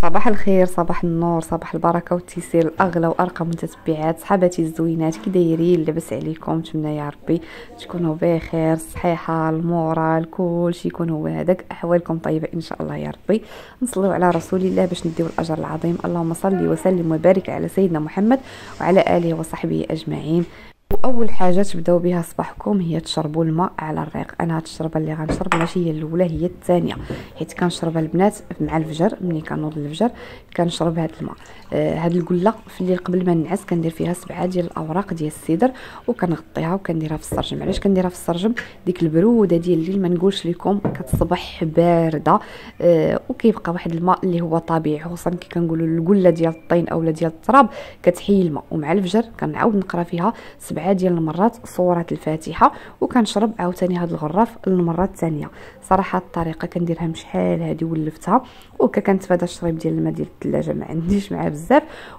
صباح الخير، صباح النور، صباح البركه والتيسير، الاغلى وارقى متتبعات صحباتي الزوينات، كي دايرين؟ لاباس عليكم؟ نتمنى يا ربي تكونوا بخير، الصحيحه، المورال، كلشي يكون هو هذاك، احوالكم طيبه ان شاء الله يا ربي. نصليو على رسول الله باش نديو الاجر العظيم. اللهم صل وسلم وبارك على سيدنا محمد وعلى اله وصحبه اجمعين. واول حاجه تبداو بها صباحكم هي تشربوا الماء على الريق. انا هاد الشربه اللي غنشرب ماشي هي الاولى، هي الثانيه، حيت كنشربها البنات مع الفجر. ملي كنوض الفجر كنشرب هاد الماء. هاد القله في الليل قبل ما ننعس كندير فيها 7 ديال الاوراق ديال السدر وكنغطيها وكنديرها في السرجم. علاش كنديرها في السرجم؟ ديك البروده ديال الليل ما نقولش لكم كتصبح بارده. وكيبقى واحد الماء اللي هو طبيعي، خصوصا كي كنقولوا القله ديال الطين اولا ديال التراب كتحيي الماء. ومع الفجر كنعاود نقرا فيها 7 ديال المرات سوره الفاتحه وكنشرب عاوتاني هاد الغراف المره الثانيه. صراحه الطريقه كنديرها من شحال هادي ولفتها، كنتفادى الشريب ديال الماء ديال الثلاجه، ما عنديش معاه بزاف،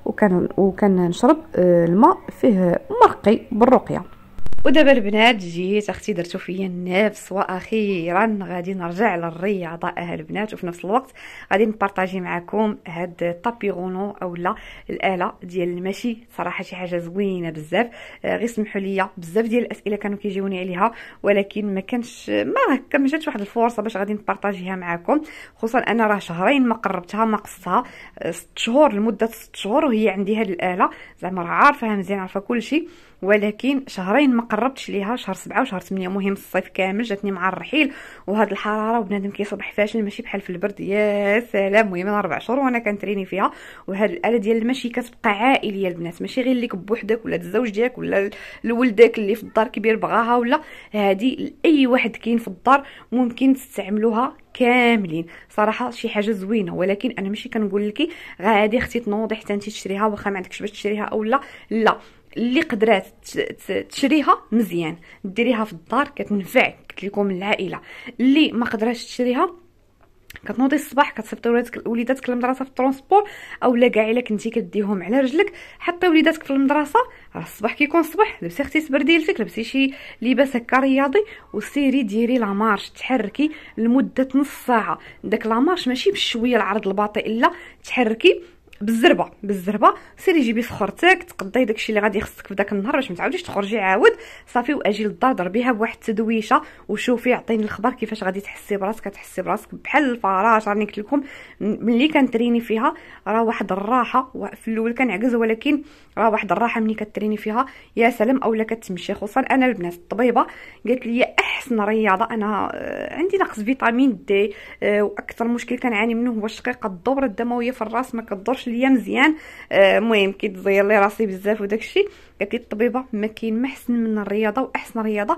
وكنشرب الماء فيه مرقي بالرقيه. ودابا البنات جيت اختي درتو فيا النفس، واخيرا غادي نرجع للرياضه البنات، وفي نفس الوقت غادي نبارطاجي معكم هاد الطابيغونو اولا الاله ديال المشي. صراحه شي حاجه زوينه بزاف. غير سمحوا لي، بزاف ديال الاسئله كانوا كيجيوني عليها، ولكن ما كانش ما جاتش واحد الفرصه باش غادي نبارطاجيها معكم. خصوصا انا راه شهرين ما قربتها، ما قصتها 6 شهور، لمده 6 شهور وهي عندي هاد الاله. زعما راه عارفاها مزيان، عارفه كلشي، ولكن شهرين ما قربتش ليها، شهر 7 وشهر 8. مهم الصيف كامل جاتني مع الرحيل وهاد الحراره، وبنادم كيصبح فاشل ماشي بحال في البرد. يا سلام، المهم 4 شهور وانا كنتريني فيها. وهاد الاله ديال المشي كتبقى عائليه البنات، ماشي غير ليك بوحدك ولا الزوج ديالك ولا لولدك اللي في الدار كبير بغاها، ولا هادي لاي واحد كاين في الدار ممكن تستعملوها كاملين. صراحه شي حاجه زوينه، ولكن انا ماشي كنقول لك غادي اختي تنوضي حتى انت تشريها، واخا ما عندكش باش تشريها اولا لا. اللي قدرات تشريها مزيان ديريها في الدار كتنفعك، قلت لكم العائله. اللي ما قدراتش تشريها كتنوضي الصباح كتصيفطي وليداتك للمدرسه في الترونسبور، اولا كاع الا كنتي كديهم على رجلك حتى وليداتك في المدرسه. راه الصباح كيكون الصباح، لبسي اختي سبرديلتك، لبسي شي لباس هكا رياضي وسيري ديري لا مارش، تحركي لمده نص ساعه. داك لا مارش ماشي بشويه العرض البطيء، لا تحركي بالزربه. سيري جيبي سخرتك تقضي داكشي اللي غادي يخصك في داك النهار باش ما تعاوديش تخرجي عاود صافي. واجي للدار ضربيها بواحد التدويشه وشوفي، عطيني الخبر كيفاش غادي تحسي براسك. كتحسي براسك بحال الفراش. راني قلت لكم ملي كنتريني فيها راه واحد الراحه. في الاول كنعكز، ولكن راه واحد الراحه ملي كتريني فيها يا سلام. اولا كتمشي، خصوصا انا البنات الطبيبه قالت لي احسن رياضه. انا عندي نقص فيتامين دي، واكثر مشكل كنعاني منه هو شقيقه الدوره الدمويه في الراس، ما كدورش ليا مزيان. المهم كيتزير لي راسي بزاف وداكشي. قالت لي الطبيبه ما كاين ما احسن من الرياضه، واحسن رياضه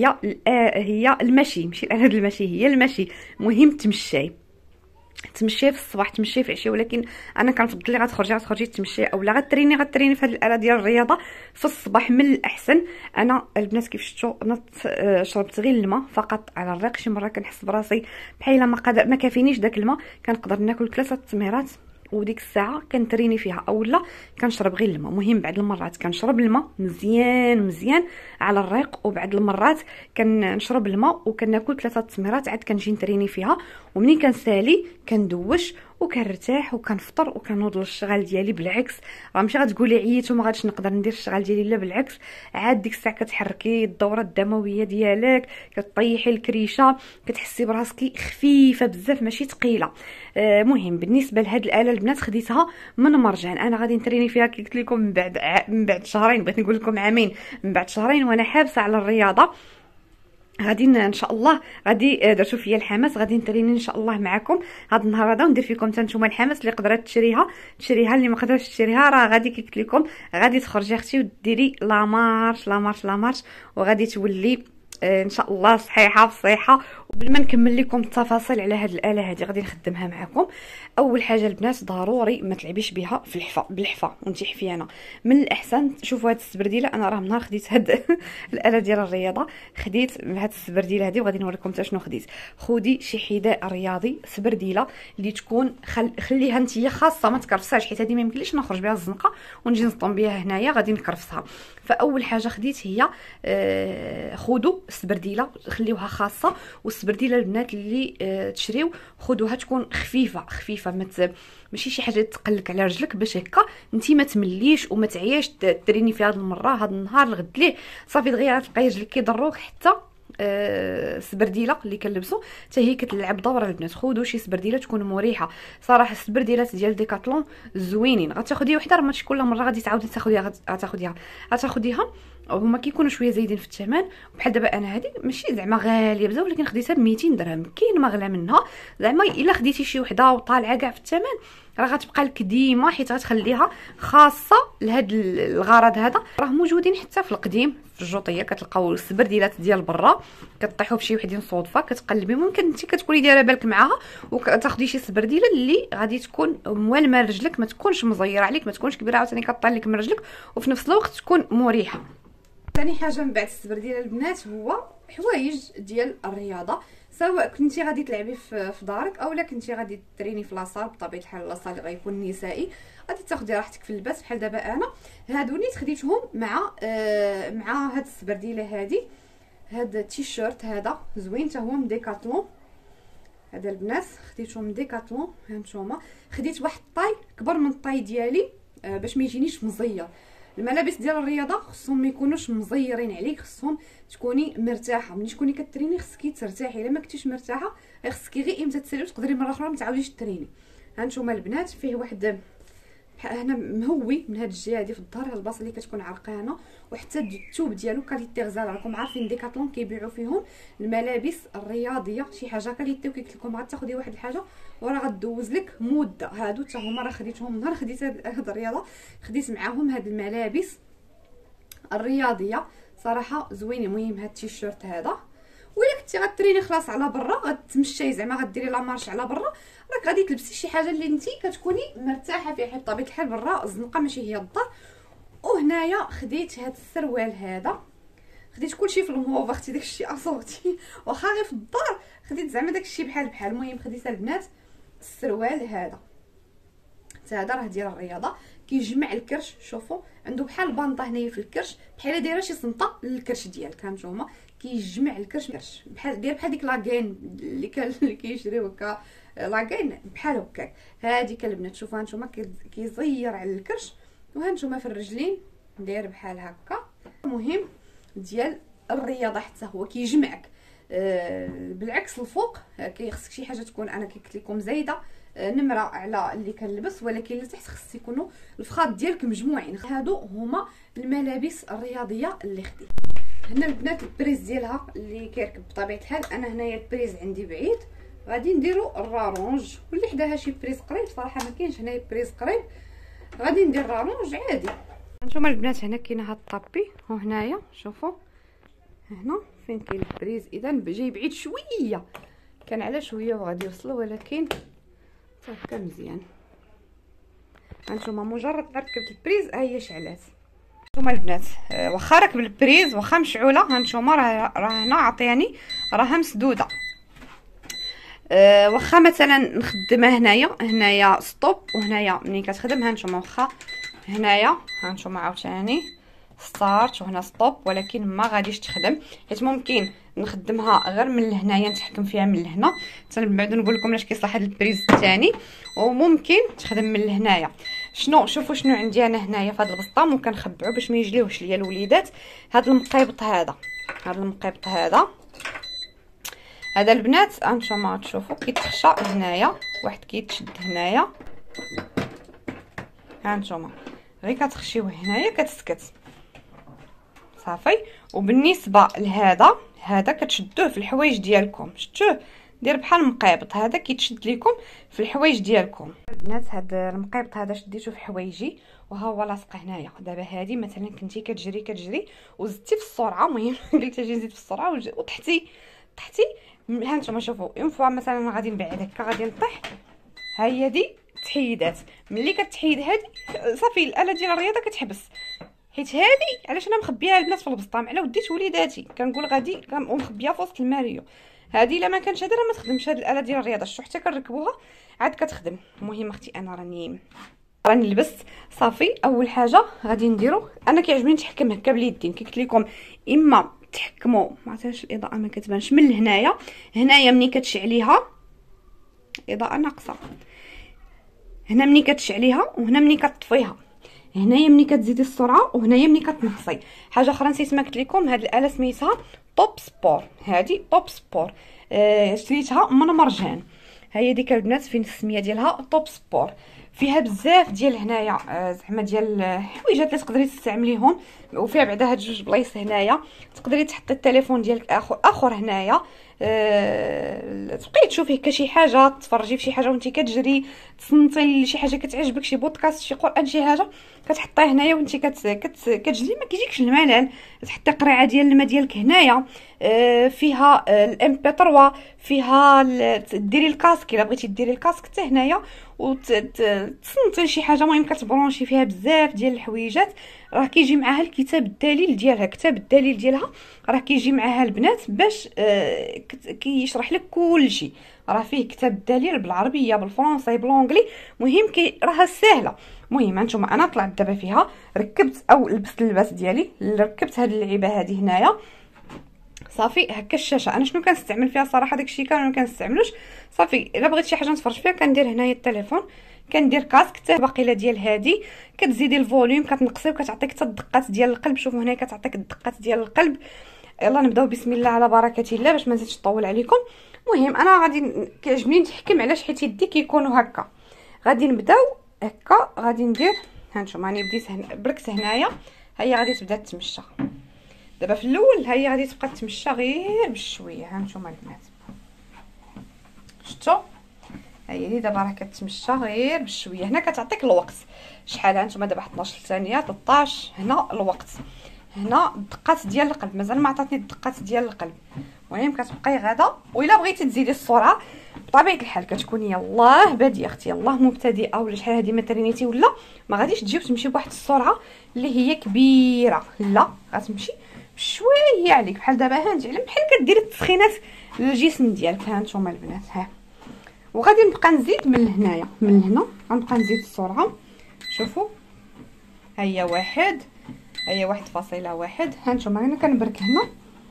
هي المشي، ماشي الاله المشي، هي المشي. مهم تمشي في الصباح، تمشي في العشيه، ولكن انا كنفضل اللي غتخرجي تمشي اولا غتريني في هذه الاله ديال الرياضه في الصباح من الاحسن. انا البنات كيف شفتوا انا شربت غير الماء فقط على الريق. شي مره كنحس براسي بحال ما كافينيش داك الماء، كنقدر ناكل 3 تمرات وديك الساعه كنتريني فيها، اولا كنشرب غير الماء. مهم بعض المرات كنشرب الماء مزيان على الريق، وبعض المرات كنشرب الماء وكناكل 3 تمرات عاد كنجي نتريني فيها. ومنين كنسالي كندوش وكنرتاح وكنفطر وكنوض للشغال ديالي. بالعكس راه ماشي غتقولي عييت وما غاديش نقدر ندير الشغال ديالي، لا بالعكس، عاد ديك الساعه كتحركي الدوره الدمويه ديالك، كطيحي الكريشه، كتحسي براسك خفيفه بزاف ماشي ثقيله. مهم بالنسبه لهاد الاله البنات خديتها من مرجان. انا غادي نتريني فيها كي قلت لكم من بعد شهرين، بغيت نقول لكم عامين، من بعد شهرين وانا حابسه على الرياضه. غادي ان شاء الله غادي درتو فيا الحماس، غادي نتريني ان شاء الله معكم هذا النهار هذا، وندير فيكم حتى نتوما الحماس. اللي قدرات تشريها اللي ما قدرتش تشريها راه غادي كي قلت لكم غادي تخرجي اختي وديري لا مارش وغادي تولي ان شاء الله صحيحه بصحه. وبل ما نكمل لكم التفاصيل على هذه الاله هذه غادي نخدمها معكم. اول حاجه البنات ضروري ما تلعبيش بها في الحفا، بالحفا وانت حفيانه. من الاحسن شوفوا هذه السبرديله، انا راه من نهار خديت هاد الاله ديال الرياضه خديت هاد السبرديله هذه، وغادي نوريكم حتى شنو خديت. خدي شي حذاء رياضي سبرديله اللي تكون خليها انت خاصه، ما تكرفساش، حيت هذه ما يمكنليش نخرج بها الزنقه ونجي نصطم بها هنايا غادي نكرفسها. فاول حاجه خديت هي خذوا السبرديله خليوها خاصه. والسبرديله البنات اللي تشريو خذوها تكون خفيفه خفيفه، ماشي شي حاجه تقلك على رجلك، باش هكا انت ما تمليش وما تعياش تريني في هذا المره، هذا النهار لغد ليه صافي دغيا تلقاي رجلك كيضروك. حتى السبرديله اللي كنلبسو حتى هي كتلعب دور البنات. خذوا شي سبرديله تكون مريحه صراحه. السبرديلات ديال ديكاتلون زوينين، غتاخدي وحده راه ماشي كل مره غادي تعاودي غتاخديها هما كيكونوا شويه زايدين في الثمن. بحال دابا انا هذه ماشي زعما غاليه بزاف، ولكن خديتها ب 200 درهم. كاين ما غلا منها زعما الا خديتي شي وحده وطالعه كاع في الثمن راه غتبقى لك ديما، حيت غتخليها خاصه لهاد الغرض هذا. راه موجودين حتى في القديم في الجوطيه، كتلقاو السبرديلات ديال برا كطيحوا بشي وحدين صدفه كتقلبي، ممكن انت كتكوني دايره بالك معاها وتاخدي شي سبرديله اللي غادي تكون موالمه لرجلك، ما تكونش مزيره عليك، ما تكونش كبيره عاوتاني كطيح لك من رجلك، وفي نفس الوقت تكون مريحه. ثاني حاجه من بعد السبرديله البنات هو حوايج ديال الرياضه، سواء كنتي غادي تلعبي في دارك اولا كنتي غادي تريني في لاصال. بطبيعه الحال لاصال غيكون نسائي، غادي تاخدي راحتك في اللباس. بحال دابا انا هادو نيت خديتهم مع هاد السبرديله هادي. هاد التيشيرت هذا زوين حتى هو من ديكاتلون. هذا البنات خديتهم من ديكاتلون، هانتوما خديت واحد الطاي كبر من الطاي ديالي باش ما يجينيش مزير. الملابس ديال الرياضه خصهم ما يكونوش مزيرين عليك، خصهم تكوني مرتاحه. ملي تكوني كتريني خصك ترتاحي، الا ما كنتيش مرتاحه خصك غير امتى تسالي وتقدري مره اخرى ما تعاوديش تريني. هانتوما البنات فيه واحد هنا مهوي من هاد الجهه هادي في الظهر، البلاصه اللي كتكون عرقانه، وحتى الثوب ديالو كاليتي غزال. راكم عارفين ديكاتلون كيبيعوا فيهم الملابس الرياضيه شي حاجه كاليتي، وكيقول لكم غتاخدي واحد الحاجه وراه غدوز لك مده. هادو حتى هما راه خديتهم نهار خديت هاد الرياضه، خديت معاهم هاد الملابس الرياضيه صراحه زوينين. المهم هاد التيشيرت هذا، وإلا كنتي غتريني خلاص على برا غتمشي زعما غديري لا مارش على برا، راك غادي تلبسي شي حاجه اللي انت كتكوني مرتاحه فيها. حيت بطبيعه الحال برا الزنقه ماشي هي الدار. وهنايا خديت هاد السروال هذا، خديت كلشي في الموف، اختي داكشي اصوتي واخا غير في الدار خديت زعما داكشي بحال. المهم خديت البنات السروال هذا حتى هذا راه ديال الرياضه، كيجمع الكرش. شوفوا عنده بحال البانطه هنايا في الكرش، بحال دايره شي صنطه للكرش ديالك. هانتوما كيجمع الكرش بحال ديك لاكين اللي كيشريو هكا لاكين بحال هكاك. هذيك البنات شوفوا هانتوما كيزير على الكرش، وهانتوما في الرجلين داير بحال هكا. المهم ديال الرياضه حتى هو كيجمعك بالعكس الفوق كيخصك شي حاجه تكون، انا قلت لكم زايده نمره على اللي كنلبس، ولكن لتحت خص يكونوا الفخاط ديالك مجموعين. هادو هما الملابس الرياضيه اللي خديت. هنا البنات البريز ديالها اللي كيركب بطبيعه الحال. انا هنايا البريز عندي بعيد، غادي نديرو الرارونج، واللي حداها شي بريز قريب صراحه ما كاينش هنايا بريز قريب، غادي ندير رارونج عادي. هانتوما البنات هنا كاين هاد الطابي، وهنايا شوفوا هنا فين كاين البريز. اذا جاي بعيد شويه، كان على شويه وغادي يوصلوا، ولكن هكا مزيان. هانتوما مجرد ما ركبت البريز ها هي شعلات. هانتوما البنات واخا راكب البريز واخا مشعوله، هانتوما راه هنا عطياني راها مسدوده. واخا مثلا نخدمها هنايا ستوب، وهنايا ملي كتخدم هانتوما واخا هنايا هانتوما عاوتاني ستارت وهنا ستوب، ولكن ما غاديش تخدم حيت ممكن نخدمها غير من لهنايا، نتحكم فيها من لهنا. حتى من بعد نقول لكم علاش كيصلح هذا البريز الثاني، وممكن تخدم من لهنايا. شوفوا شنو عندي انا هنايا في هذا البسطام، وكنخبعو باش ما يجليوش ليا الوليدات. هذا المقيبط هذا البنات هانتوما تشوفوا كيتخشى هنايا، واحد كيتشد هنايا، هانتوما غير كتخشيوه هنايا كتسكت صافي. وبالنسبه لهذا كتشدوه في الحوايج ديالكم، شفتوه دير بحال مقيبط، هذا كيتشد لكم في الحوايج ديالكم. البنات هذا المقيبط هذا شديته في حوايجي وها هو لاصق هنايا. دابا هذه مثلا كنتي كتجري وزدتي في السرعه، المهم قلت اجي نزيد في السرعه وطحتي هانتوما شوفوا اون فوا مثلا غادي نبعد هكا غادي نطيح، ها هي دي تحيدات. ملي كتحيد هذه صافي الاله ديال الرياضه كتحبس. حيت هذه علاش انا مخبيها البنات في البسطام على وديت وليداتي، كنقول غادي ومخبيها في وسط الماريو. هذه الا ما كانش هذا راه ما تخدمش. هذه الاله ديال الرياضه شتو حتى كنركبوها عاد كتخدم. المهم اختي انا راني لبست صافي. اول حاجه غادي نديرو، انا كيعجبني نتحكم هكا باليدين، قلت لكم اما تحكموا ما عرفتش الاضاءه ما كتبانش من هنايا ملي كتشعليها اضاءه ناقصه، هنا ملي كتشعليها وهنا ملي كتطفيها، هنايا ملي كتزيدي السرعه وهنايا ملي كتنقصي. حاجه اخرى نسيت ما قلت لكم، هاد الاله سميتها توب سبور. هادي توب سبور شريتها من مرجان. ها هي ديك البنات فين السميه ديالها توب سبور. فيها بزاف ديال هنايا زعما ديال الحويجات اللي تقدري تستعمليهم، وفيها بعدا هاد جوج بلايص هنايا تقدري تحطي التليفون ديالك اخر هنايا. تبقاي تشوفي هكا شي حاجه، تفرجي في شي حاجه وانت كتجري، تصنتي شي حاجه كتعجبك، شي بودكاست، شي قران، شي حاجه كتحطيه هنايا وانت كتجري، ما كيجيكش الملل. تحطي قرعه ديال الماء ديالك هنايا. فيها الام بي 3، فيها ديري الكاسك الا بغيتي ديري الكاسك حتى هنايا وتصنتي شي حاجه. المهم كتبرونشي فيها بزاف ديال الحويجات. راه كيجي معاها الكتاب الدليل ديالها، كتاب الدليل ديالها راه كيجي معاها البنات باش كيشرح لك كلشي. راه فيه كتاب الدليل بالعربيه بالفرنسي بالانجلي، مهم راها ساهله. المهم هانتوما انا طلعت دابا فيها، ركبت او لبست اللباس ديالي، ركبت هاد اللعيبه هذه هنايا صافي. هكا الشاشه انا شنو كنستعمل فيها صراحه، داكشي كامل ما كنستعملوش. صافي الا بغيت شي حاجه نتفرج فيها كندير هنايا التليفون، كندير كاسك حتى باقيله ديال هادي، كتزيدي الفوليوم كتنقصي وكتعطيك حتى الدقات ديال القلب. شوفوا هنا كتعطيك الدقات ديال القلب. يلا نبداو بسم الله على بركه الله باش ما نزيدش نطول عليكم. المهم انا غادي كيعجبني نتحكم علاش، حيت يدي كيكونوا هكا. غادي نبداو هكا، غادي ندير هانتوما راني بديت بركت هنايا. هي غادي تبدا تمشى دابا في الاول. هي غادي تبقى تمشى غير بشويه. هانتوما البنات شفتوا، هي دابا راه كتمشى غير بشويه. هنا كتعطيك الوقت شحال. هانتوما دابا 12 ثانيه 13. هنا الوقت، هنا الدقات ديال القلب، مازال ما عطاتني الدقات ديال القلب. المهم كتبقاي غادا. والا بغيتي تزيدي السرعه بطبيعه الحال كتكوني يلاه باديه اختي، يلاه مبتدئه ولا شحال هذه ماترينيتي، ولا ما غاديش تجي وتمشي بواحد السرعه اللي هي كبيره، لا غتمشي بشويه عليك. بحال دابا هانتي على بحال كديري التسخينات للجسم ديالك. هانتوما البنات ها، وغادي نبقى نزيد من هنايا، من هنا غنبقى نزيد السرعه. شوفوا هيا واحد، هيا 1.1. هانتوما انا كنبرك هنا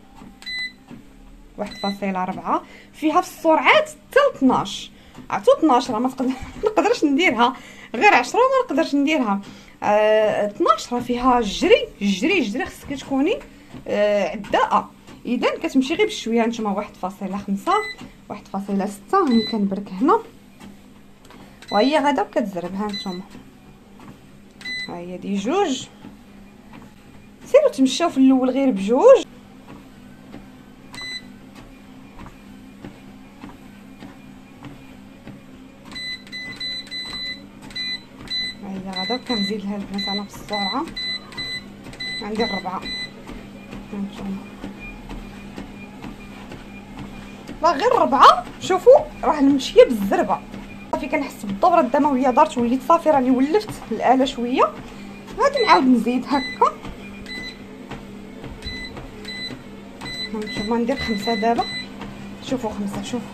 1.4. فيها في السرعات حتى 12. عرفتوا 12 راه ما نقدرش نديرها، غير 10 ما نقدرش نديرها. 12 راه فيها جري جري جري، خصك تكوني عداءه. اذا كتمشي غير بشويه. هانتوما 1.5 1.6. هاني كنبرك هنا وهي غادا وكتزرب. هانتوما ها هي دي جوج. سيروا تمشاو في الاول غير بجوج. هي غادا كنزيد لها البنات انا في السرعه. عندي 4. هانتوما راه غير 4. شوفوا راه المشيه بالزربه. صافي كنحس بالدوره الدمويه دارت، وليت صافي راني ولفت الاله شويه. غادي نعاود نزيد هكا. هانتوما ندير 5 دابا. شوفوا 5. شوفوا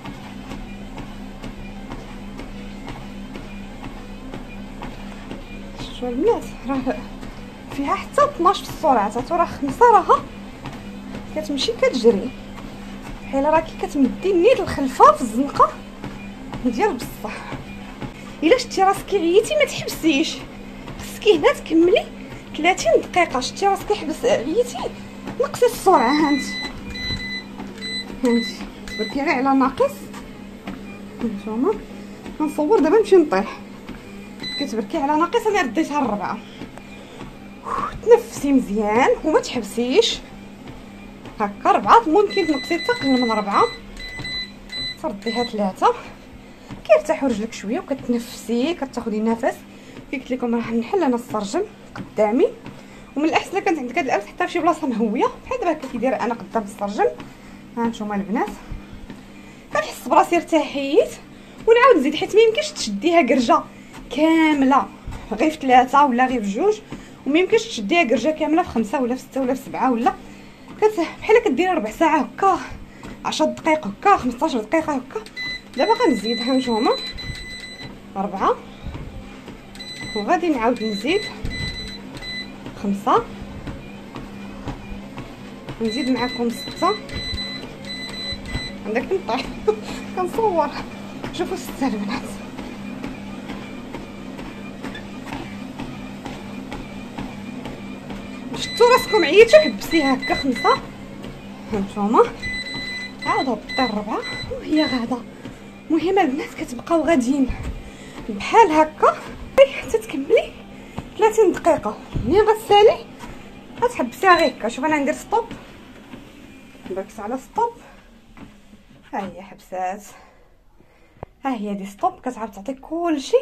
شوفوا البنات راه فيها حتى 12 في السرعه. تاتو راه 5 راها كتمشي كتجري بحال راكي كتمدي نيت الخلفه في الزنقه ديال بصح. الا شتي راسك عييتي ما تحبسيش، خصك هنا تكملي 30 دقيقه. شتي راسك حبس عييتي نقصي السرعه. هانتي تبركي غير على ناقص. هانتوما كنصور دابا نمشي نطيح. كتبركي على ناقص. انا رديتها 4. تنفسي مزيان وما تحبسيش هكا. 4 ممكن تنقصي حتى اقل من 4. ترديها 3. كيرتاحوا رجلك شويه وكتنفسي كتاخدي نفس. قلت لكم راح نحل انا السرجم قدامي، ومن الاحسن كانت عندك هاد الاله تحطها في شي بلاصه مهويه بحال دابا هكا كيدير انا قدام السرجم. هانتوما البنات كنحس براسي ارتاحيت ونعاود نزيد، حيت ميمكنش تشديها كرجه كامله غير في 3 ولا غير في 2، وميمكنش تشديها كرجه كامله في 5 ولا في 6 ولا في 7 ولا بحال كديري ربع ساعه هكا، 10 دقائق هكا، 15 دقيقه هكا. دابا غنزيد. هانتوما 4 وغادي نعاود نزيد 5. نزيد معكم 6. عندك نطيح كنصور. شوفوا 6 البنات شفتوا راسكم عييتوا حبسيها هكا 5 هانتوما عاود هبطي الربعه وهي غاده. المهم البنات كتبقاو غاديين بحال هكا حتى تكملي 30 دقيقه. منين غتسالي غتحبسيها غير هكا. شوف انا ندير ستوب، بركز على ستوب. ها هي حبسات، ها هي دي ستوب. كتعاود تعطي كلشي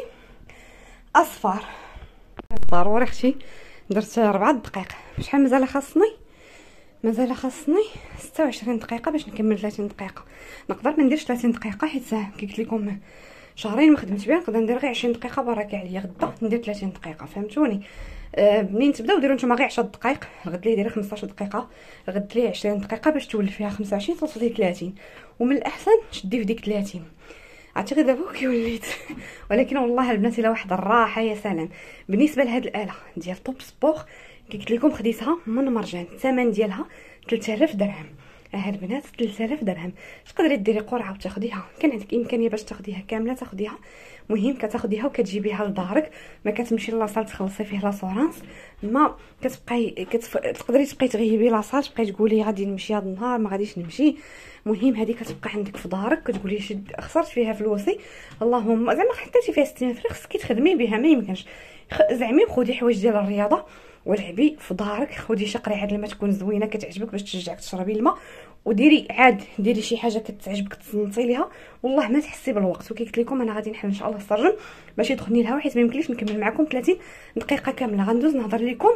اصفر. ضروري اختي درت 4 دقائق. شحال مازال خاصني؟ مازال خاصني 26 دقيقه باش نكمل 30 دقيقه. نقدر ما نديرش 30 دقيقه حيت كي قلت لكم شهرين ما خدمتش بها. نقدر ندير غير 20 دقيقه بركه عليا. غدا ندير 30 دقيقه، فهمتوني؟ منين تبداو ديروا نتوما غير 10 دقائق. الغد ليه ديري 15 دقيقه، الغد ليه 20 دقيقه باش تولي فيها 25 توصلي 30. ومن الاحسن تشدي في ديك 30. عرفتي غير دابا كي وليت. ولكن والله البنات الا واحد الراحه يا سلام. بالنسبه لهاد الاله ديال توب سبور كي قلت لكم خديتها من مرجان، الثمن ديالها 3000 درهم. ها البنات 3000 درهم. تقدري ديري قرعه وتاخديها، كان عندك امكانيه باش تاخديها كامله تاخديها. مهم كتاخديها وكتجيبيها لدارك، ما كتمشي لاصال تخلصي فيه لاسورانس. ما كتبقاي تقدري تبقاي تغيبي لاصال تبقاي تقولي غادي نمشي هذا النهار ما غاديش نمشي. مهم هذه كتبقى عندك في دارك كتقولي شد خسرت فيها فلوسي اللهم زعما حطيتي فيها 60 فريق خصك تخدمي بها. ما يمكنش زعمي خدي حوايج ديال الرياضه ولعبي في دارك. خدي شي قريعه الماء تكون زوينه كتعجبك باش تشجعك تشربي الماء، وديري عاد ديري شي حاجه كتعجبك تصنتي ليها والله ما تحسي بالوقت. وكي قلت لكم انا غادي نحل ان شاء الله السرجم باش يدخلني الهواء حيت ما يمكنليش نكمل معكم 30 دقيقه كامله. غندوز نهضر لكم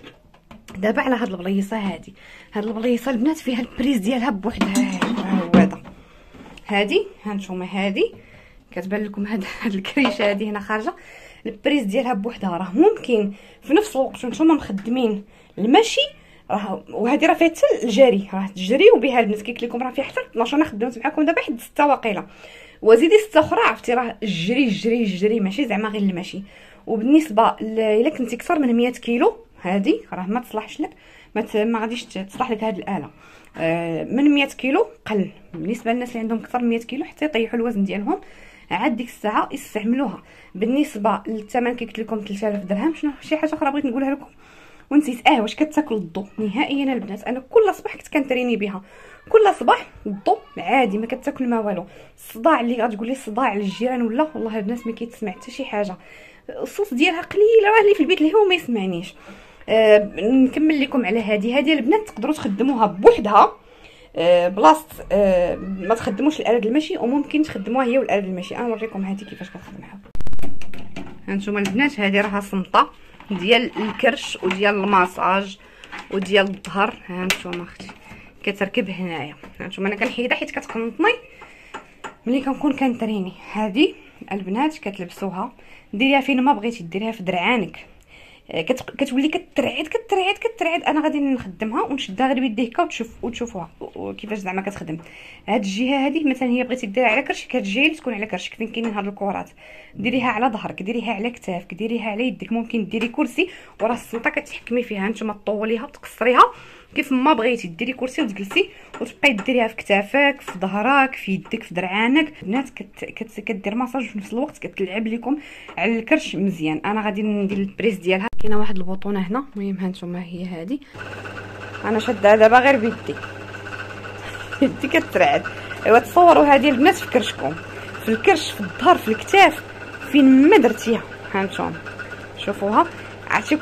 دابا على هاد البليصه هادي. هاد البليصه البنات فيها البريز ديالها بوحدها. هو هذا هادي هانتوما هادي كتبان لكم هاد الكريشه هادي هنا خارجه. البريز ديالها بوحدها راه ممكن في نفس الوقت وانتم مخدمين المشي راه. وهذه راه فيها حتى الجري، راه تجريو بها البنات. كي قلت لكم راه فيها حتى 12. انا خدمت معكم دابا حد 6 واقيلا وزيدي 6 اخرى. عرفتي راه الجري ماشي زعما غير المشي. وبالنسبه الا كنتي اكثر من 100 كيلو هذه راه ما تصلحش لك، ما غاديش تصلح لك هذه الاله. من 100 كيلو قل. بالنسبه للناس اللي عندهم اكثر من 100 كيلو حتى يطيحوا الوزن ديالهم عاد ديك الساعه يستعملوها. بالنسبه للثمن كي قلت لكم 3000 درهم. شنو شي حاجه اخرى بغيت نقولها لكم ونسيت. واش كتاكل الضو نهائيا البنات. انا كل صباح كنت كنتريني بها كل صباح الضو عادي ما كتاكل ما والو. الصداع اللي غتقولي صداع للجيران ولا والله البنات ما كيتسمع حتى شي حاجه. الصوت ديالها قليل راه اللي في البيت اللي هو ما يسمعنيش. نكمل لكم على هذه البنات تقدروا تخدموها بوحدها بلاصه ما تخدموش الاله المشي وممكن تخدموها هي والاله المشي. انا نوريكم هذه كيفاش كتخدمها. هانتوما البنات هذه راها صمطه ديال الكرش وديال الماساج وديال الظهر. هانتوما اختي كتركب هنايا. هانتوما انا كنحيدها حيت كتقنطني ملي كنكون كنتريني. هذه البنات كتلبسوها ديريها فين ما بغيتي ديريها في درعانك. كتولي كترعد. انا غادي نخدمها ونشدها غير بيدي هكا وتشوفوها كيفاش زعما كتخدم. هاد الجهه هذه مثلا هي بغيتي ديريها على كرشك، هاد الجهه اللي تكون على كرشك فين كاينين هاد الكرات ديريها على ظهرك، ديريها على كتافك، ديريها على يدك. ممكن ديري كرسي وراه السلطه كتحكمي فيها. نتوما طوليها وتقصريها كيف ما بغيتي. ديري كرسي وتجلسي وتبقاي ديريها في كتافك في ظهرك في يدك في درعانك. البنات كدير ماساج في نفس الوقت كتلعب لكم على الكرش مزيان. انا غادي ندير البريس ديالها. كاينه واحد البطونه هنا. المهم هانتوما هي هذه انا شادها دابا غير بيدي. يدي كترعد. ايوا تصوروا هذه البنات في كرشكم في الكرش في الظهر في الكتاف فين ما درتيها. هانتوما شوفوها عرفتي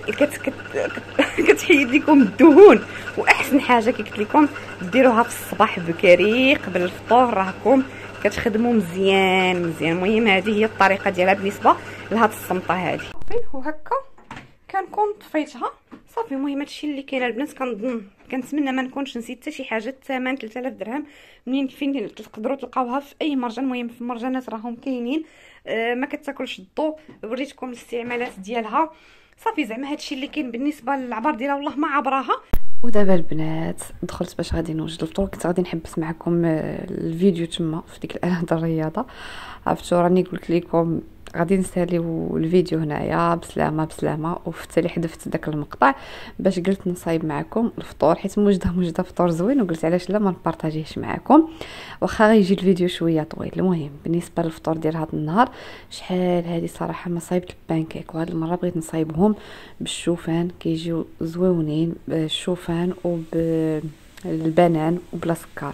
كتحيد لكم الدهون. واحسن حاجه كي قلت لكم ديروها في الصباح بكري قبل الفطور راكم كتخدموا مزيان. المهم هذه هي الطريقه ديالها بالنسبه لهاد الصمطه هذه. وهكا كنكون طفيتها صافي. المهم هادشي اللي كاين البنات. كنتمنى ما نكونش نسيت حتى شي حاجه. الثمن 3000 درهم. منين فين تقدروا تلقاوها في اي مرجان. المهم في المرجانات راهم كاينين. ما كتاكلش الضو. وريتكم الاستعمالات ديالها صافي. زعما هادشي اللي كاين بالنسبه للعبار ديالها والله ما عبراها. ودابا البنات دخلت باش غادي نوجد الفطور. كنت غادي نحبس معكم الفيديو تما في ديك الاله ديال الرياضه. عرفتوا راني قلت لكم غادي نساليو الفيديو هنايا بسلامه بسلامه. وفي التالي حذفت داك المقطع باش قلت نصايب معكم الفطور، حيت موجده فطور زوين، وقلت علاش لا ما نبارطاجيهش معكم واخا غيجي الفيديو شويه طويل. المهم بالنسبه للفطور ديال هذا النهار، شحال هذه صراحه ما صايبت البانكيك، وهاد المره بغيت نصايبهم بالشوفان، كيجيو زويونين بالشوفان وبالبنان وبلا سكر.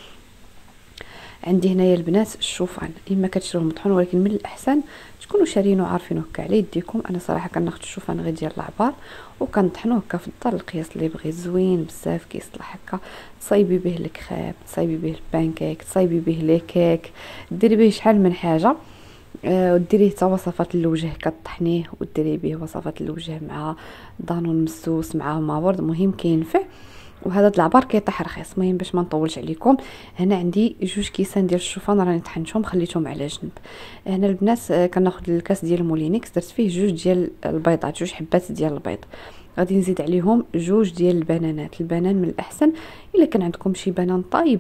عندي هنايا البنات الشوفان اما كتشروه مطحون، ولكن من الاحسن تكونوا شارينو عارفينه هكا على يديكم. انا صراحه كناخذ الشوفان غير ديال العبار وكنطحنوه هكا في الدار القياس اللي بغيت، زوين بزاف كيصلح هكا. تصايبي به الكريب، تصايبي به البانكيك، تصايبي به لي كيك، ديري به شحال من حاجه. وديريه حتى وصفات الوجه كطحنيه، وديري به وصفات الوجه مع دانون مسوس مع ماورد، مهم كينفع. وهذا العبار كيطيح رخيص. المهم باش ما نطولش عليكم، هنا عندي 2 كيسان ديال الشوفان راني طحنتهم خليتهم على جنب. هنا البنات كناخذ الكاس ديال مولينيكس، درت فيه 2 ديال البيضات، 2 حبات ديال البيض. غادي نزيد عليهم 2 ديال البنانات. البنان من الاحسن الا كان عندكم شي بنان طايب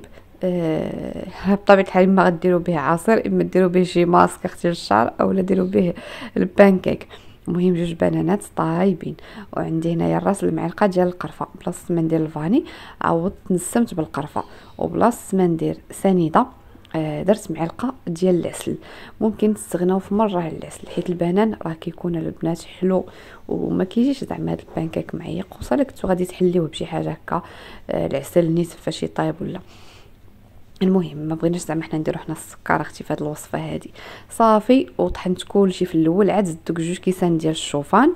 بطبيعه الحال ما غديروا به عصير، اما ديروا به شي ماسك اختي للشعر، اولا ديروا به البانكيك. المهم 2 بنانات طايبين. وعندي هنايا الراس المعلقه ديال القرفه، بلاصه ما ندير الفاني عوضت نسمت بالقرفه، وبلاصه ما ندير سنيده درت معلقه ديال العسل. ممكن تستغناو في مره على العسل، حيت البنان راه كيكون البنات حلو وما كيجيش زعما هذا البانكيك معيق، وصافي كنتو غادي تحليوه بشي حاجه هكا العسل نيت فاش يطيب ولا. المهم ما بغيناش زعما حنا نديرو حنا السكر اختي في هذه الوصفه هذه. صافي وطحنت كلشي في الاول، عاد زدت دوك 2 كيسان ديال الشوفان،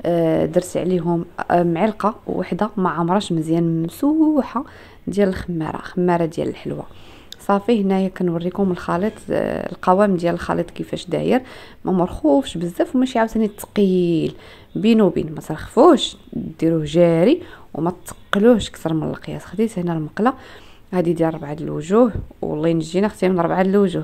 درت عليهم معلقه وحده ما عمرش مزيان ممسوحه ديال خماره ديال الحلوه. صافي هنايا كنوريكم الخليط، القوام ديال الخليط كيفاش داير، ما مرخوفش بزاف وماشي عاوتاني ثقيل، بين وبين، ما ترخفوش، ديروه جاري وما تقلوهش اكثر من القياس. خديت هنا المقله هذه ديال 4 الوجوه، والله نجينا اختي من 4 الوجوه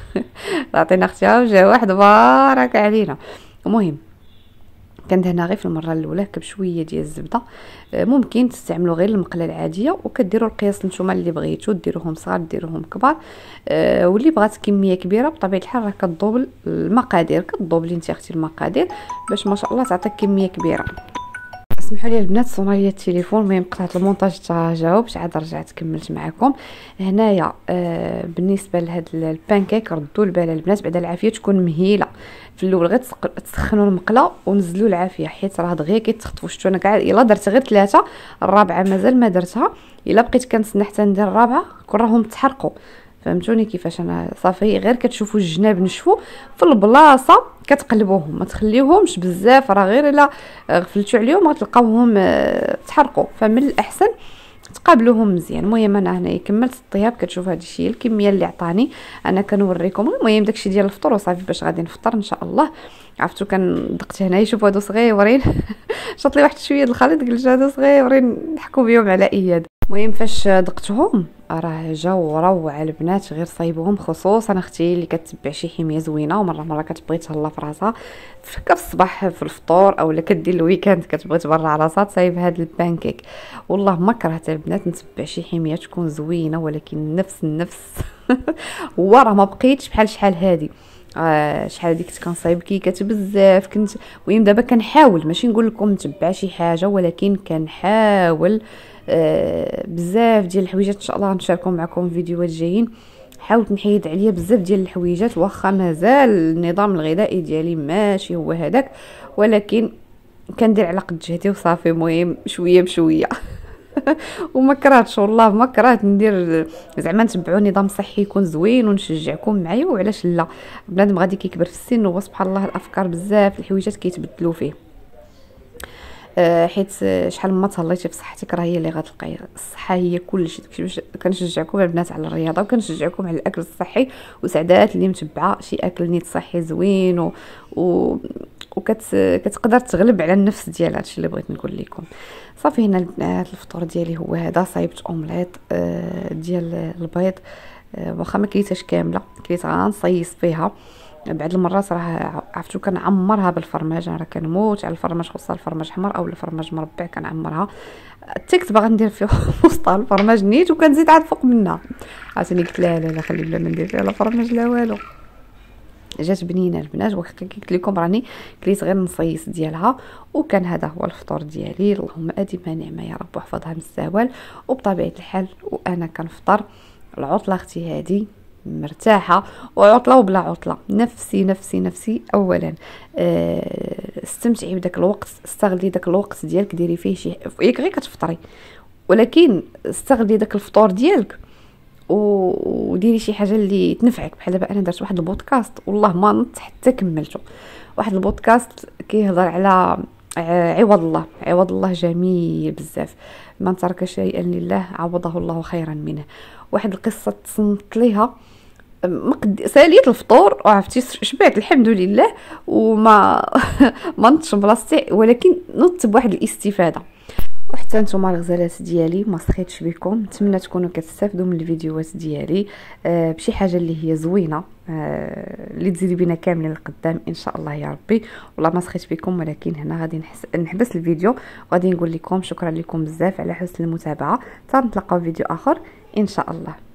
عطينا اختها وجه واحد بارك علينا. المهم كندهنها غير في المره الاولى هكا بشويه ديال الزبده. ممكن تستعملوا غير المقله العاديه، وكديروا القياس نتوما اللي بغيتو، ديروهم صغار ديروهم كبار. واللي بغات كميه كبيره بطبيعه الحال راه كتضوبل المقادير، كتضوبلي انت اختي المقادير باش ما شاء الله تعطيك كميه كبيره. اسمحوا لي البنات صونا لي التليفون، المهم قطعت المونتاج تا جاوبت عاد رجعت كملت معكم. هنايا بالنسبه لهاد البانكيك ردوا البال البنات بعد العافيه تكون مهيله. في الاول غير تسخنوا المقله ونزلوا العافيه، حيت راه دغيا كيتخطفوا. شفتوا انا كاع الا درت غير 3، الرابعه مازال ما درتها، الا بقيت كنتسنى حتى ندير الرابعه كون راهم تحرقوا. فهمتوني كيفاش انا؟ صافي غير كتشوفوا الجناب نشفوا في البلاصه كتقلبوهم، ما تخليوهمش بزاف، راه غير الا غفلتوا عليهم غتلقاوهم تحرقوا. فمن الاحسن تقابلوهم مزيان. المهم انا هنايا كملت الطياب، كتشوفوا هذا الشيء الكميه اللي عطاني انا كنوريكم. المهم داكشي ديال الفطور وصافي باش غادي نفطر ان شاء الله. عرفتوا كندقت هنايا، شوفوا هادو صغيورين شاط لي واحد شويه الخليط، قلت هادو صغيورين نحكوا بهم على اياد. المهم فاش دقتهم راه جاو روعه البنات، غير صايبوهم. خصوصا اختي اللي كتبع شي حميه زوينه ومره كتبغي تهلا في راسها في الصباح في الفطور، اولا كدير الويكاند كتبغي تبرع راسها تصايب هذا البانكيك. والله ما كرهت البنات نتبع شي حميه تكون زوينه، ولكن نفس النفس وراه ما بقيتش بحال شحال هذه. شحال هذيك كنت كنصايب كيكات بزاف كنت. المهم دابا كنحاول، ماشي نقول لكم نتبع شي حاجه، ولكن كنحاول بزاف ديال الحويجات ان شاء الله غنشاركهم معكم فيديوهات جايين. حاولت نحيد عليا بزاف ديال الحويجات، واخا مازال النظام الغذائي ديالي ماشي هو هذاك، ولكن كندير على قد جهدي وصافي. المهم شويه بشويه وما كرهتش والله، ما كرهت ندير زعما نتبعوا نظام صحي يكون زوين ونشجعكم معايا، وعلاش لا؟ بنادم غادي كيكبر في السن وسبحان الله الافكار بزاف الحويجات كيتبدلوا فيه. حيت شحال ما تهليتي في صحتك راه هي اللي غتلقاي. الصحه هي كلشي. كنشجعكم البنات على الرياضه، وكنشجعكم على الاكل الصحي، وسعدات اللي متبعه شي اكل نيت صحي زوين كتقدر تغلب على النفس ديال هادشي اللي بغيت نقول لكم. صافي هنا البنات الفطور ديالي هو هذا. صايبت اومليط ديال البيض، واخا ما كليتهاش كامله، كليت غنصيص فيها. بعد المرات راه عرفتو كنعمرها بالفرماج، انا راه كنموت على الفرماج، خصوصا الفرماج حمر او الفرماج مربع كنعمرها. التيكت باغا ندير فيه وسطها الفرماج نيت، وكنزيد عاد فوق منها. عاوتاني قلت لا خلي بلا ما ندير فيها لا فرماج لا والو. جات بنينه البنات. وقلت لكم راني كليت غير نصيص ديالها، وكان هذا هو الفطور ديالي. اللهم اديمها نعمه يا رب واحفظها من الزوال. وبطبيعه الحال وانا كنفطر العطله اختي هذه مرتاحه، وعطله وبلا عطله نفسي نفسي نفسي. اولا استمتعي بداك الوقت، استغلي داك الوقت ديالك، ديري فيه شي ياك غير كتفطري، ولكن استغلي داك الفطور ديالك وديري شي حاجه اللي تنفعك. بحال دابا انا درت واحد البودكاست والله ما نط حتى كملته. واحد البودكاست كيهضر على عوض الله. عوض الله جميل بزاف. من ترك شيئا لله عوضه الله خيرا منه. واحد القصه تصنت ليها ساليت الفطور وعرفتي شبعت الحمد لله، وما ما نطش بلاصتي، ولكن نط بواحد الاستفاده. وحتى نتوما الغزالات ديالي ما سخيتش بكم، نتمنى تكونوا كتستافدوا من الفيديوهات ديالي بشي حاجه اللي هي زوينه اللي تزيد بينا كاملين لقدام ان شاء الله يا ربي. والله ما سخيت بكم، ولكن هنا غادي نحبس الفيديو وغادي نقول لكم شكرا لكم بزاف على حسن المتابعه. تنتلاقاو فيديو اخر ان شاء الله.